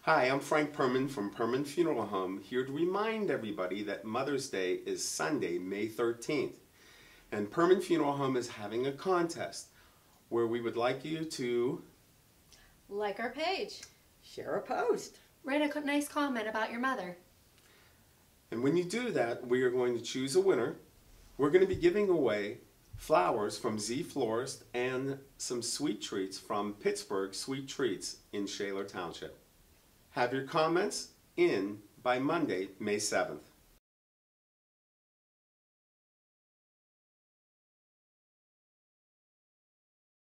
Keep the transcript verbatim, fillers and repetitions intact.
Hi, I'm Frank Perman from Perman Funeral Home, here to remind everybody that Mother's Day is Sunday, May thirteenth. And Perman Funeral Home is having a contest where we would like you to like our page, share a post, write a nice comment about your mother. And when you do that, we are going to choose a winner. We're going to be giving away flowers from Z Florist and some sweet treats from Pittsburgh Sweet Treats in Shaler Township. Have your comments in by Monday, May seventh.